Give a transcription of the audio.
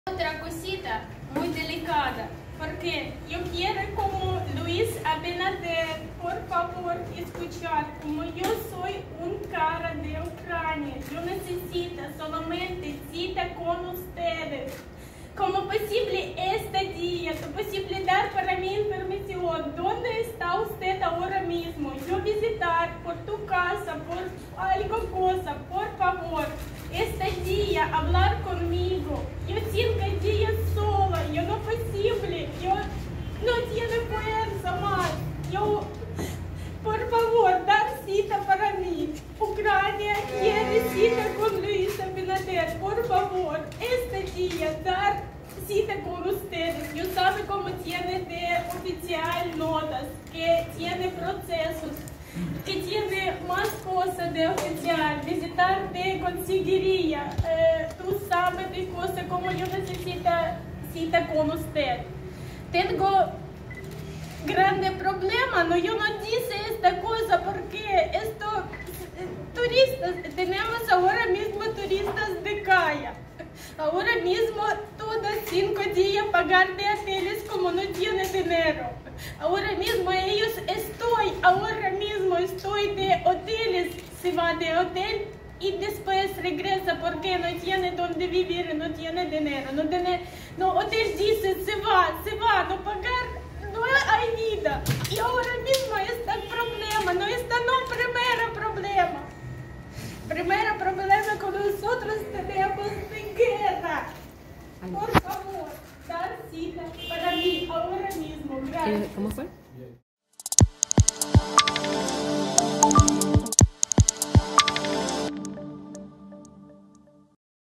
Otra cosita muy delicada, porque yo quiero como Luis Abinader, por favor, escuchar, como yo soy un cara de Ucrania, yo necesito solamente cita con ustedes. ¿Cómo posible este día, la posibilidad para mi información? ¿Dónde está usted ahora mismo? Yo visitar por tu casa, por algo cosa, por favor. Este día, hablar conmigo. Yo 5 días sola, yo no posible, yo no tiene fuerza más. Yo, por favor, dar cita para mí. Ucrania quiere cita con Luis Abinader, por favor. Este día, dar cita con ustedes. Yo sabe cómo tiene de oficial notas, que tiene procesos, que tiene más cosas de oficial, visitar de conseguiría. Tú sabes de cosas como yo necesito cita con usted. Tengo grande problema, no, yo no dice esta cosa porque esto, turistas, tenemos ahora mismo turistas de calle. Ahora mismo todos 5 días pagar de hoteles como no tiene dinero. Ahora mismo estoy de hoteles, se va de hotel y después regresa porque no tiene donde vivir, no tiene dinero. No, hotel dice se va, no pagar, no hay vida. Y ahora mismo está el problema, no está primer problema. Primer problema con nosotros tenemos de guerra. Por favor, dar cita para mí ahora mismo. Gracias. ¿Cómo fue?